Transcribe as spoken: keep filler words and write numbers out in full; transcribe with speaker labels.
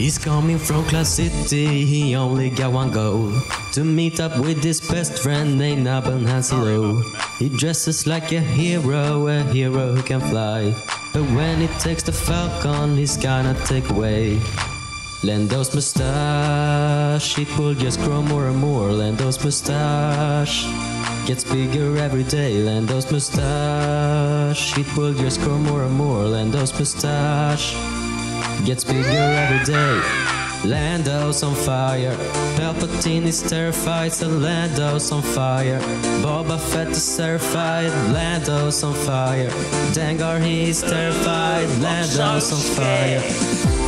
Speaker 1: He's coming from Cloud City, he only got one goal: to meet up with his best friend named Nabon Han Solo. He dresses like a hero, a hero who can fly, but when he takes the Falcon, he's gonna take away Lando's mustache. It will just grow more and more. Lando's mustache gets bigger every day. Lando's mustache, it will just grow more and more. Lando's mustache gets bigger every day. Lando's on fire, Palpatine is terrified, so Lando's on fire. Boba Fett is terrified, Lando's on fire. Dengar, he is terrified, Lando's on fire.